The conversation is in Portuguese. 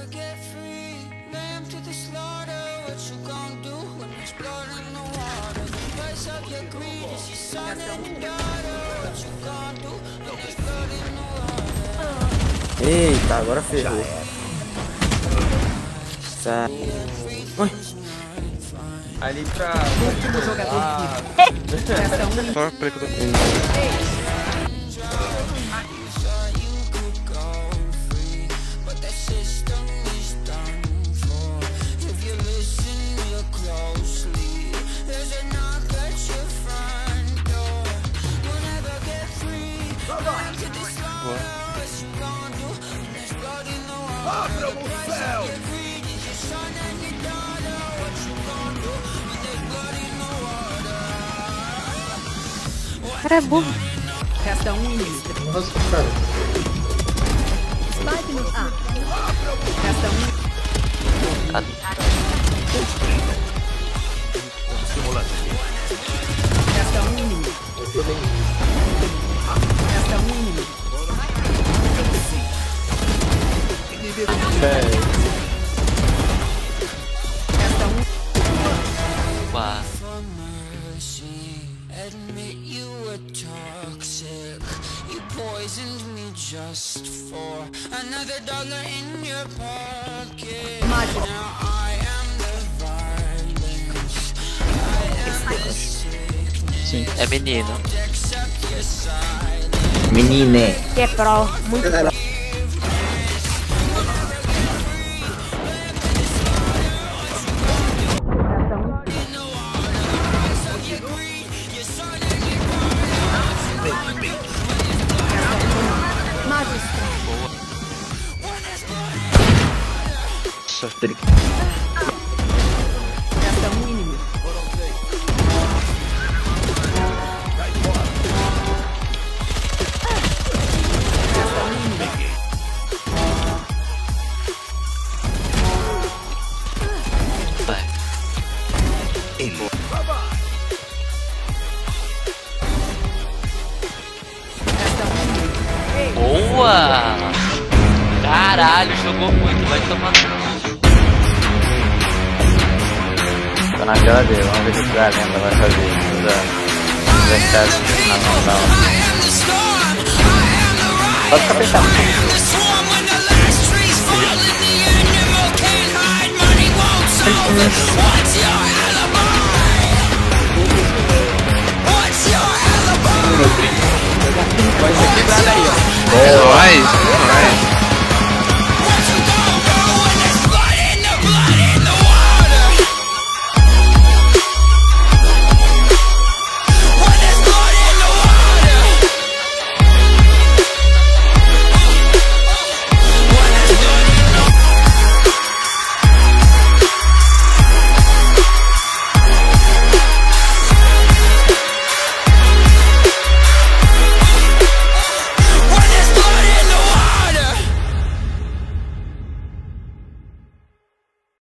Eita, agora ferrou. Oi. Ali pra... Último jogador vivo. Só pra que eu tô... Abra o céu! Cara é burro. Resta um inimigo. Nossa, cara. Spike no A. Resta um. Resta um inimigo. Resta um inimigo. Resta um. Uau. Admit you were toxic. You poisoned me just for another dollar in your pocket. Now I am the violence. I am the sickness. É menino. Accept your silence. Menine. Que é pro. Muito pro. Sofri. Resta um inimigo. Resta um inimigo. Vai. Resta um inimigo. Boa! Caralho, jogou muito, vai tomar. Tô naquela dele, vamos ver o que a lenda vai fazer. Vai ficar na mão. Pode ficar fechado.